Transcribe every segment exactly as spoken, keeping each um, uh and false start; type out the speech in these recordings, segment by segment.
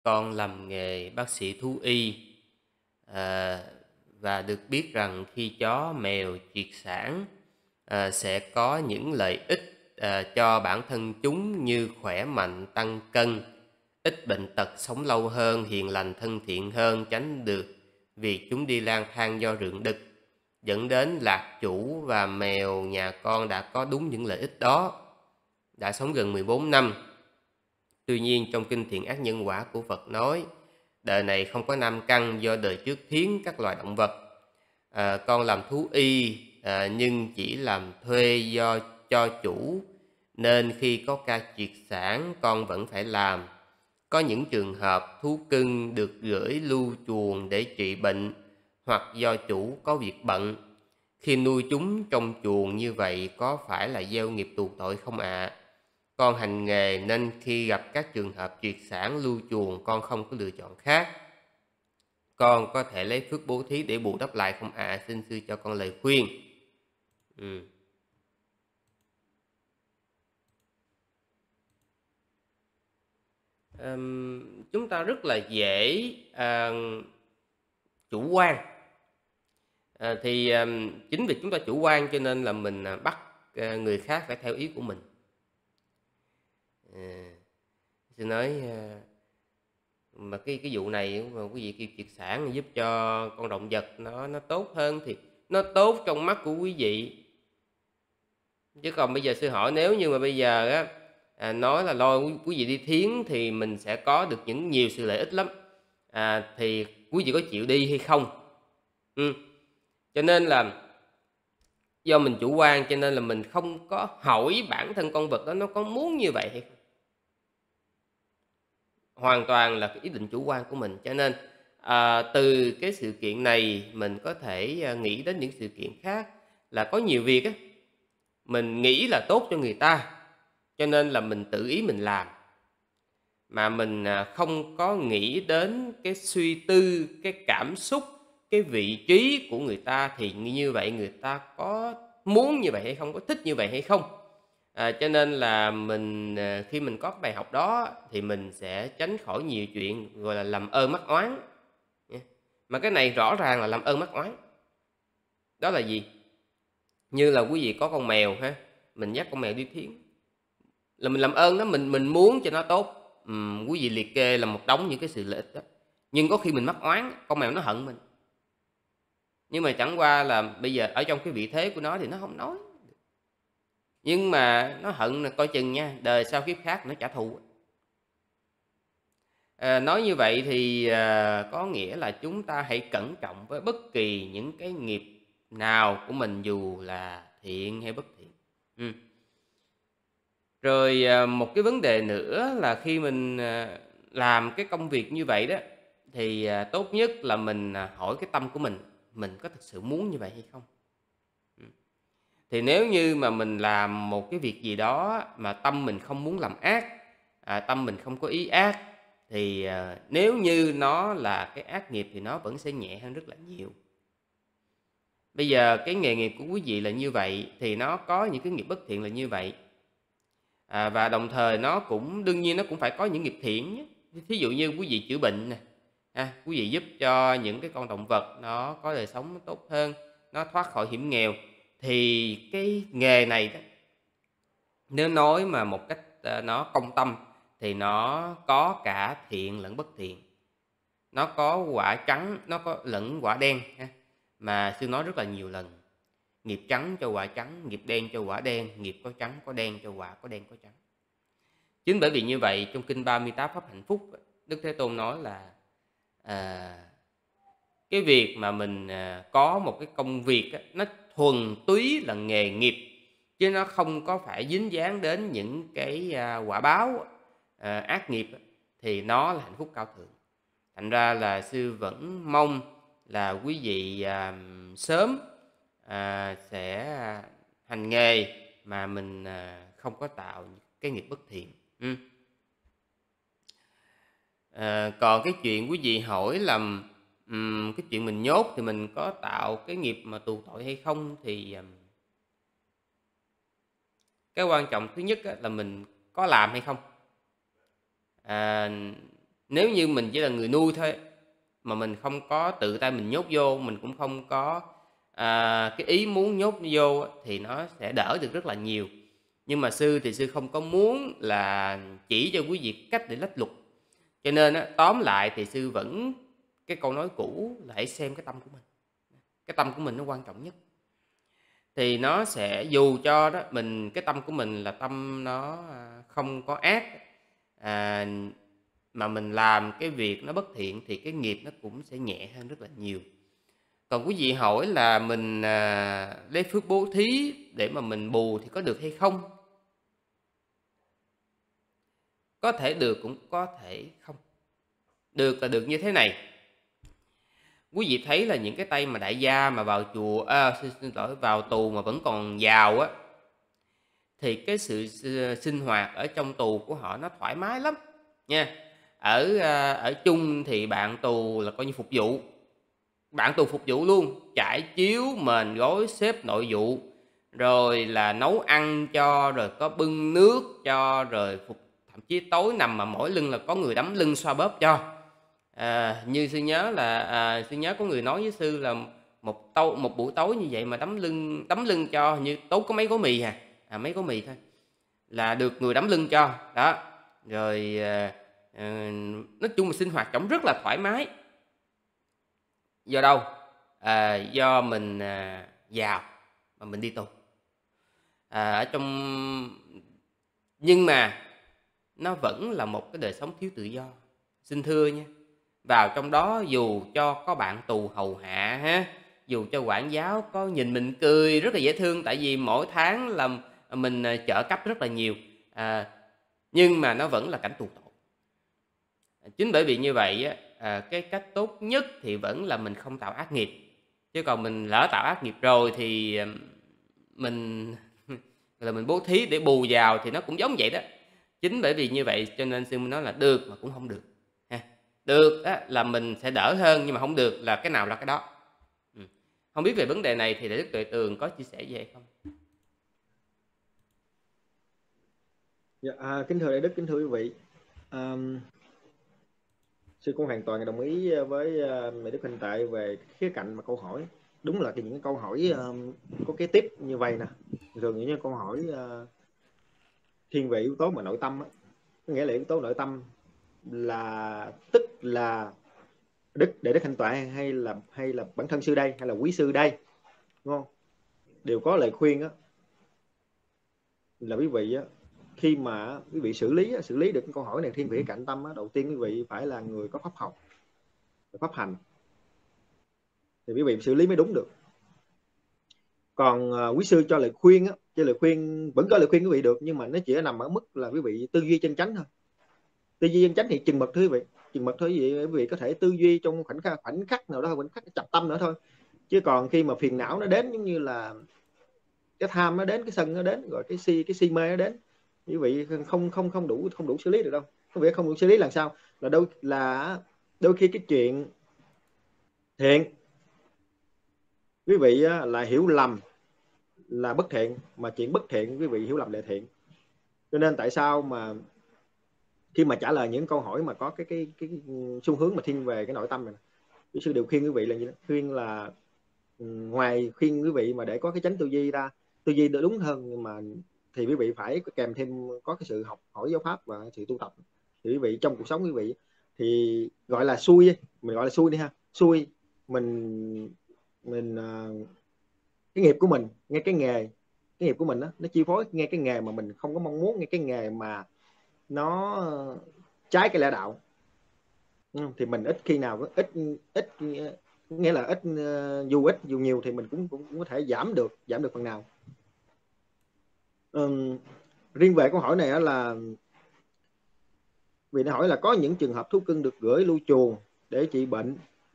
Con làm nghề bác sĩ thú y, à, và được biết rằng khi chó mèo triệt sản, à, sẽ có những lợi ích, à, cho bản thân chúng như khỏe mạnh, tăng cân, ít bệnh tật, sống lâu hơn, hiền lành, thân thiện hơn, tránh được việc chúng đi lang thang do rượng đực, dẫn đến lạc chủ. Và mèo nhà con đã có đúng những lợi ích đó, đã sống gần mười bốn năm. Tuy nhiên, trong kinh Thiện Ác Nhân Quả của Phật nói, đời này không có nam căn do đời trước thiến các loài động vật. À, con làm thú y, à, nhưng chỉ làm thuê do cho chủ, nên khi có ca triệt sản con vẫn phải làm. Có những trường hợp thú cưng được gửi lưu chuồng để trị bệnh, hoặc do chủ có việc bận. Khi nuôi chúng trong chuồng như vậy có phải là gieo nghiệp tù tội không ạ? À? Con hành nghề nên khi gặp các trường hợp triệt sản lưu chuồng con không có lựa chọn khác. Con có thể lấy phước bố thí để bù đắp lại không ạ? À? Xin sư cho con lời khuyên. Ừ. Um, chúng ta rất là dễ uh, chủ quan. À, thì à, chính vì chúng ta chủ quan cho nên là mình à, bắt à, người khác phải theo ý của mình. À, xin nói à, mà cái cái vụ này mà quý vị kêu triệt sản giúp cho con động vật nó nó tốt hơn thì nó tốt trong mắt của quý vị. Chứ còn bây giờ sư hỏi, nếu như mà bây giờ á à, nói là lôi quý, quý vị đi thiến thì mình sẽ có được những nhiều sự lợi ích lắm. À, thì quý vị có chịu đi hay không? Ừ. Cho nên là do mình chủ quan cho nên là mình không có hỏi bản thân con vật đó nó có muốn như vậy hay không. Hoàn toàn là cái ý định chủ quan của mình. Cho nên à, từ cái sự kiện này mình có thể à, nghĩ đến những sự kiện khác. Là có nhiều việc á, mình nghĩ là tốt cho người ta, cho nên là mình tự ý mình làm. Mà mình à, không có nghĩ đến cái suy tư, cái cảm xúc, cái vị trí của người ta. Thì như vậy người ta có muốn như vậy hay không, có thích như vậy hay không. À, cho nên là mình à, khi mình có cái bài học đó thì mình sẽ tránh khỏi nhiều chuyện gọi là làm ơn mắc oán. Mà cái này rõ ràng là làm ơn mắc oán. Đó là gì? Như là quý vị có con mèo ha, mình dắt con mèo đi thiến, là mình làm ơn đó, mình mình muốn cho nó tốt. Ừm, quý vị liệt kê là một đống những cái sự lợi ích đó. Nhưng có khi mình mắc oán, con mèo nó hận mình. Nhưng mà chẳng qua là bây giờ ở trong cái vị thế của nó thì nó không nói. Nhưng mà nó hận là coi chừng nha, đời sau kiếp khác nó trả thù. À, nói như vậy thì à, có nghĩa là chúng ta hãy cẩn trọng với bất kỳ những cái nghiệp nào của mình, dù là thiện hay bất thiện. Ừ. Rồi à, một cái vấn đề nữa là khi mình à, làm cái công việc như vậy đó, thì à, tốt nhất là mình à, hỏi cái tâm của mình, mình có thực sự muốn như vậy hay không. Ừ. Thì nếu như mà mình làm một cái việc gì đó mà tâm mình không muốn làm ác, à, tâm mình không có ý ác, thì à, nếu như nó là cái ác nghiệp thì nó vẫn sẽ nhẹ hơn rất là nhiều. Bây giờ cái nghề nghiệp của quý vị là như vậy, thì nó có những cái nghiệp bất thiện là như vậy. À, và đồng thời nó cũng đương nhiên nó cũng phải có những nghiệp thiện nhé. Thí dụ như quý vị chữa bệnh nè, à, quý vị giúp cho những cái con động vật nó có đời sống tốt hơn, nó thoát khỏi hiểm nghèo, thì cái nghề này đó, nếu nói mà một cách à, nó công tâm thì nó có cả thiện lẫn bất thiện. Nó có quả trắng, nó có lẫn quả đen ha. Mà sư nói rất là nhiều lần, nghiệp trắng cho quả trắng, nghiệp đen cho quả đen, nghiệp có trắng có đen cho quả có đen có trắng. Chính bởi vì như vậy trong kinh ba mươi tám pháp hạnh phúc, Đức Thế Tôn nói là à, cái việc mà mình à, có một cái công việc á, nó thuần túy là nghề nghiệp, chứ nó không có phải dính dáng đến những cái à, quả báo à, ác nghiệp á, thì nó là hạnh phúc cao thượng. Thành ra là sư vẫn mong là quý vị à, sớm à, sẽ hành nghề mà mình à, không có tạo cái nghiệp bất thiện. Ừ. À, còn cái chuyện quý vị hỏi là um, cái chuyện mình nhốt thì mình có tạo cái nghiệp mà tù tội hay không, thì um, cái quan trọng thứ nhất là mình có làm hay không. À, Nếu như mình chỉ là người nuôi thôi, mà mình không có tự tay mình nhốt vô, mình cũng không có, à, cái ý muốn nhốt vô á, thì nó sẽ đỡ được rất là nhiều. Nhưng mà sư thì sư không có muốn là chỉ cho quý vị cách để lách luật. Cho nên á, tóm lại thì sư vẫn cái câu nói cũ là hãy xem cái tâm của mình. Cái tâm của mình nó quan trọng nhất. Thì nó sẽ dù cho đó mình cái tâm của mình là tâm nó, à, không có ác, à, mà mình làm cái việc nó bất thiện thì cái nghiệp nó cũng sẽ nhẹ hơn rất là nhiều. Còn quý vị hỏi là mình, à, lấy phước bố thí để mà mình bù thì có được hay không? Có thể được cũng có thể không. Được là được như thế này. Quý vị thấy là những cái tay mà đại gia mà vào chùa, à, xin, xin lỗi, vào tù mà vẫn còn giàu á, thì cái sự sinh hoạt ở trong tù của họ nó thoải mái lắm nha. Ở à, ở chung thì bạn tù là coi như phục vụ, bạn tù phục vụ luôn, trải chiếu, mền gối, xếp nội vụ, rồi là nấu ăn cho, rồi có bưng nước cho, rồi phục thậm chí tối nằm mà mỏi lưng là có người đấm lưng xoa bóp cho. À, như sư nhớ là à, sư nhớ có người nói với sư là một tối một buổi tối như vậy mà đấm lưng đấm lưng cho, như tối có mấy gói mì à, à mấy gói mì thôi là được người đấm lưng cho đó. Rồi à, à, nói chung là sinh hoạt trông rất là thoải mái. Do đâu? À, do mình à, giàu mà mình đi tù. À, ở trong nhưng mà nó vẫn là một cái đời sống thiếu tự do. Xin thưa nha, vào trong đó dù cho có bạn tù hầu hạ ha, dù cho quản giáo có nhìn mình cười rất là dễ thương, tại vì mỗi tháng là mình à, trợ cấp rất là nhiều, à, nhưng mà nó vẫn là cảnh tù tội. Chính bởi vì như vậy á, à, cái cách tốt nhất thì vẫn là mình không tạo ác nghiệp. Chứ còn mình lỡ tạo ác nghiệp rồi thì à, mình là mình bố thí để bù vào thì nó cũng giống vậy đó. Chính bởi vì như vậy cho nên sư mới nói là được mà cũng không được ha. Được á, là mình sẽ đỡ hơn, nhưng mà không được là cái nào là cái đó. Ừ. Không biết về vấn đề này thì Đại Đức Tuệ Tường có chia sẻ gì hay không? Dạ, à, kính thưa Đại Đức, kính thưa quý vị, à, sư cũng hoàn toàn đồng ý với uh, Đại Đức Huynh Tệ về khía cạnh mà câu hỏi. Đúng là những câu hỏi uh, có cái tiếp như vậy nè, thường những câu hỏi uh, thiên về yếu tố mà nội tâm á, nghĩa là yếu tố nội tâm là tức là đức Đại Đức Hạnh Tọa hay là hay là bản thân sư đây hay là quý sư đây, đúng không, đều có lời khuyên á, là quý vị á, khi mà quý vị xử lý xử lý được câu hỏi này thiên về cạnh tâm á, đầu tiên quý vị phải là người có pháp học, pháp hành, thì quý vị xử lý mới đúng được. Còn uh, quý sư cho lời khuyên á, cho lời khuyên vẫn có lời khuyên quý vị được, nhưng mà nó chỉ nằm ở mức là quý vị tư duy chân chánh thôi. Tư duy chân chánh thì chừng mực thôi quý vị, chừng mực thôi quý vị, quý vị có thể tư duy trong khoảnh khắc, khoảnh khắc nào đó, khoảnh khắc chập tâm nữa thôi. Chứ còn khi mà phiền não nó đến, giống như là cái tham nó đến, cái sân nó đến, rồi cái si cái si mê nó đến, quý vị không không không đủ không đủ xử lý được đâu. Quý vị không đủ xử lý làm sao? Là đôi là đôi khi cái chuyện thiện quý vị là hiểu lầm là bất thiện, mà chuyện bất thiện quý vị hiểu lầm là thiện. Cho nên tại sao mà khi mà trả lời những câu hỏi mà có cái cái cái xu hướng mà thiên về cái nội tâm này, quý sư đều khuyên quý vị là như đó, khuyên là ngoài khuyên quý vị mà để có cái chánh tư duy ra, tư duy đúng hơn, nhưng mà thì quý vị phải kèm thêm có cái sự học hỏi giáo pháp và sự tu tập. Thì quý vị trong cuộc sống quý vị thì gọi là xui, mình gọi là xui đi ha, xui mình mình uh, cái nghiệp của mình, nghe cái nghề cái nghiệp của mình đó, nó chi phối nghe cái nghề mà mình không có mong muốn, nghe cái nghề mà nó trái cái lẽ đạo, thì mình ít khi nào ít ít nghĩa là ít, dù ít dù nhiều thì mình cũng cũng, cũng có thể giảm được giảm được phần nào. Uhm, riêng về câu hỏi này là vì nó hỏi là có những trường hợp thú cưng được gửi lưu chuồng để trị bệnh,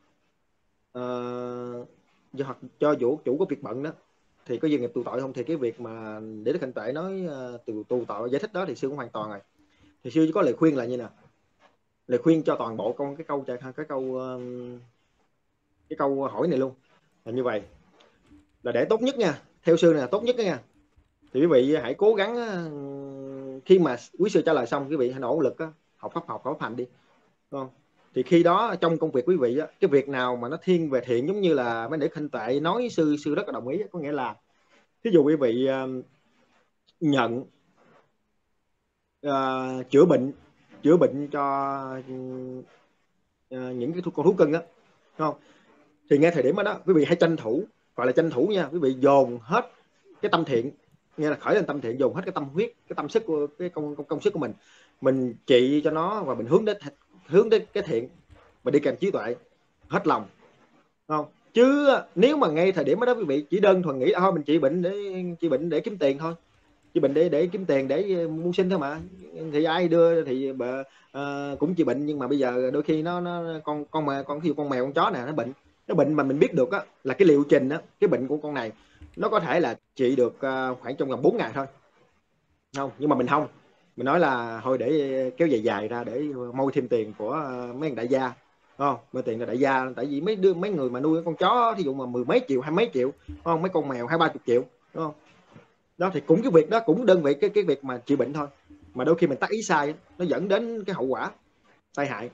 uh, hoặc cho chủ chủ có việc bận đó, thì có doanh nghiệp tù tội không? Thì cái việc mà để Đức Hạnh Tuệ nói uh, từ tù tội giải thích đó thì sư cũng hoàn toàn rồi. Thì sư chỉ có lời khuyên là như nào, lời khuyên cho toàn bộ con cái câu cái câu uh, cái câu hỏi này luôn là như vậy, là để tốt nhất nha, theo sư này là tốt nhất đó nha. Thì quý vị hãy cố gắng, khi mà quý sư trả lời xong, quý vị hãy nỗ lực học pháp học, học pháp hành đi, không? Thì khi đó trong công việc quý vị á, cái việc nào mà nó thiên về thiện, giống như là mấy để khinh tuệ nói, sư sư rất là đồng ý, có nghĩa là ví dụ quý vị uh, nhận uh, chữa bệnh chữa bệnh cho uh, những cái con thú cưng á, không? Thì ngay thời điểm đó, đó quý vị hãy tranh thủ, gọi là tranh thủ nha, quý vị dồn hết cái tâm thiện, nghe là khởi lên tâm thiện, dồn hết cái tâm huyết, cái tâm sức của cái công công, công sức của mình mình trị cho nó, và mình hướng đến hướng đến cái thiện, và đi kèm trí tuệ, hết lòng, không? Chứ nếu mà ngay thời điểm đó quý vị chỉ đơn thuần nghĩ là thôi mình trị bệnh để trị bệnh để kiếm tiền thôi, trị bệnh để để kiếm tiền để mưu sinh thôi mà, thì ai đưa thì bờ, uh, cũng trị bệnh, nhưng mà bây giờ đôi khi nó nó con con mà con khi con mèo con chó này nó bệnh, nó bệnh mà mình biết được á, là cái liệu trình á, cái bệnh của con này nó có thể là trị được uh, khoảng trong vòng bốn ngày thôi, không? Nhưng mà mình không, mình nói là thôi để kéo dài dài ra để môi thêm tiền của uh, mấy đại gia, không? Mấy tiền là đại gia, tại vì mấy đứa mấy người mà nuôi con chó thí dụ mà mười mấy triệu, hai mấy triệu, không? Mấy con mèo hai ba chục triệu, đúng không? Đó thì cũng cái việc đó cũng đơn vị cái cái việc mà trị bệnh thôi, mà đôi khi mình tác ý sai nó dẫn đến cái hậu quả tai hại.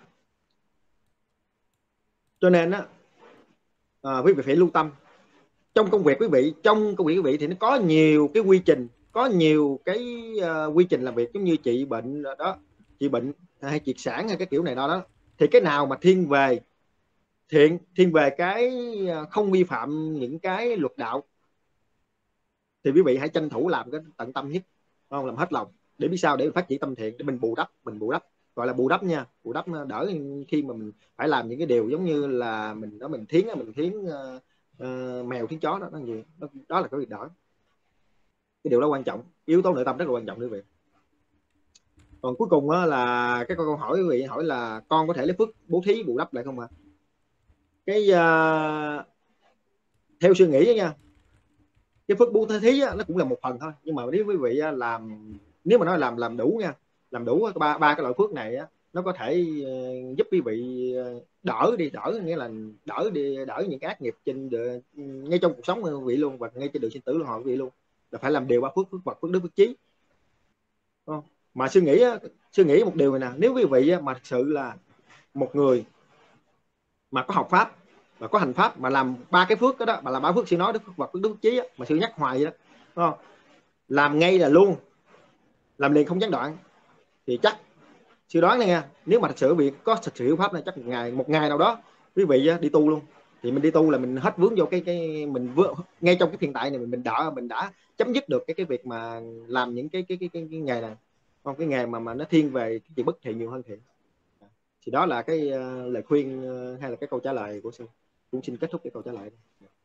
Cho nên á, à, quý vị phải lưu tâm trong công việc quý vị, trong công việc quý vị thì nó có nhiều cái quy trình, có nhiều cái uh, quy trình làm việc, giống như trị bệnh đó, trị bệnh hay triệt sản hay cái kiểu này đó đó, thì cái nào mà thiên về thiện, thiên về cái không vi phạm những cái luật đạo, thì quý vị hãy tranh thủ làm cái tận tâm nhất, không? Làm hết lòng, để biết sao, để phát triển tâm thiện, để mình bù đắp, mình bù đắp, gọi là bù đắp nha, bù đắp đỡ khi mà mình phải làm những cái điều giống như là mình đó, mình thiến mình thiến uh, uh, mèo thiến chó đó, đó, gì đó, đó là cái việc đỡ, cái điều đó quan trọng, yếu tố nội tâm rất là quan trọng quý vị. Còn cuối cùng á, là cái câu hỏi quý vị hỏi là con có thể lấy phước bố thí bù đắp lại không ạ? À? Cái uh, theo suy nghĩ đó nha, cái phước bố thí á, nó cũng là một phần thôi, nhưng mà nếu quý vị làm, nếu mà nói làm làm đủ nha, làm đủ ba ba cái loại phước này á, nó có thể uh, giúp quý vị đỡ đi, đỡ nghĩa là đỡ đi, đỡ những cái ác nghiệp trên được, ngay trong cuộc sống của quý vị luôn, và ngay trên đường sinh tử luân hồi quý vị luôn, là phải làm đều ba phước: phước vật, phước đức, phước trí, không? Mà suy nghĩ á, suy nghĩ một điều này nè, nếu quý vị á, mà thực sự là một người mà có học pháp và có hành pháp, mà làm ba cái phước đó, đó mà làm ba phước sư nói, đức, phước vật, phước đức, phước trí á, mà sư nhắc hoài vậy đó, đúng không? Làm ngay là luôn, làm liền không gián đoạn, thì chắc sư đoán này nha, nếu mà thật sự việc có thực sự hiểu pháp này, chắc một ngày một ngày nào đó quý vị đi tu luôn, thì mình đi tu là mình hết vướng vô cái cái mình vướng ngay trong cái hiện tại này, mình mình đã mình đã chấm dứt được cái cái việc mà làm những cái cái cái cái, cái nghề này, không? Cái nghề mà mà nó thiên về cái chuyện bất thiện nhiều hơn thiện. Thì đó là cái uh, lời khuyên uh, hay là cái câu trả lời của sư, cũng xin kết thúc cái câu trả lời.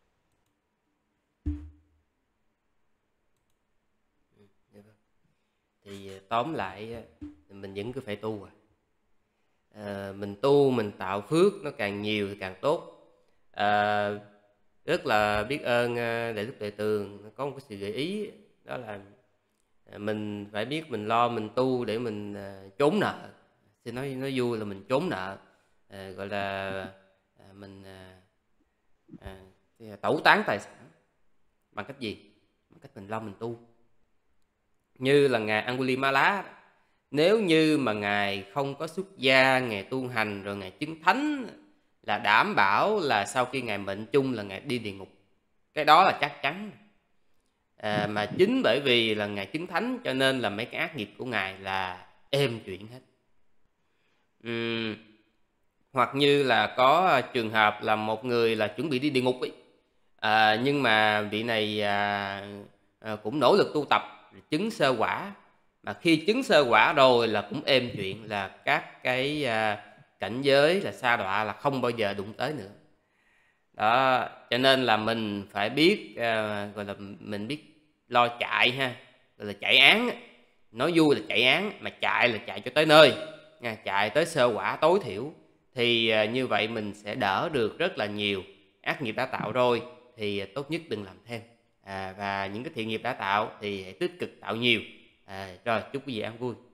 Thì tóm lại mình vẫn cứ phải tu à. À, mình tu mình tạo phước nó càng nhiều thì càng tốt. À, rất là biết ơn Đại Đức Đại Tường có một cái sự gợi ý, đó là mình phải biết mình lo mình tu để mình trốn nợ. Thì nói nói vui là mình trốn nợ, à, gọi là à, mình à, à, tẩu tán tài sản. Bằng cách gì? Bằng cách mình lo mình tu. Như là ngài Angulimala, nếu như mà ngài không có xuất gia, ngài tu hành rồi ngài chứng thánh, là đảm bảo là sau khi ngài mệnh chung là ngài đi địa ngục, cái đó là chắc chắn. À, mà chính bởi vì là ngài chứng thánh cho nên là mấy cái ác nghiệp của ngài là êm chuyện hết. Uhm, hoặc như là có trường hợp là một người là chuẩn bị đi địa ngục ấy, à, nhưng mà vị này à, à, cũng nỗ lực tu tập chứng sơ quả, mà khi chứng sơ quả rồi là cũng êm chuyện, là các cái à, cảnh giới là sa đọa là không bao giờ đụng tới nữa. Đó, cho nên là mình phải biết à, gọi là mình biết lo chạy ha, gọi là chạy án. Nói vui là chạy án, mà chạy là chạy cho tới nơi nha, chạy tới sơ quả tối thiểu, thì à, như vậy mình sẽ đỡ được rất là nhiều ác nghiệp đã tạo rồi, thì tốt nhất đừng làm thêm. À, và những cái thiện nghiệp đã tạo thì hãy tích cực tạo nhiều. À, rồi chúc quý vị ăn vui.